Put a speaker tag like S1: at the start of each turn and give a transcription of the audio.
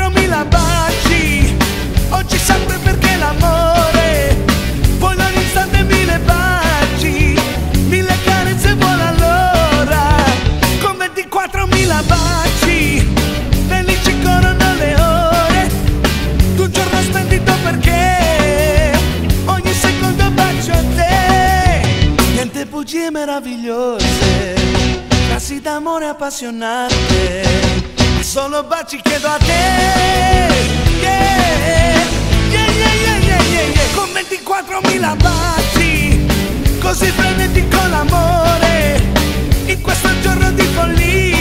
S1: 24.000 baci, oggi sempre perché l'amore vola un istante, 1000 baci, 1000 carezze vola all'ora. Con 24.000 baci, felici corrono le ore d'un giorno splendido perché ogni secondo bacio a te. Niente bugie meravigliose, frasi d'amore appassionate, solo baci chiedo a te. Yeah, yeah, yeah, yeah, yeah, yeah, yeah. Con 24.000 baci, così frenetico l'amore, in questo giorno di follia.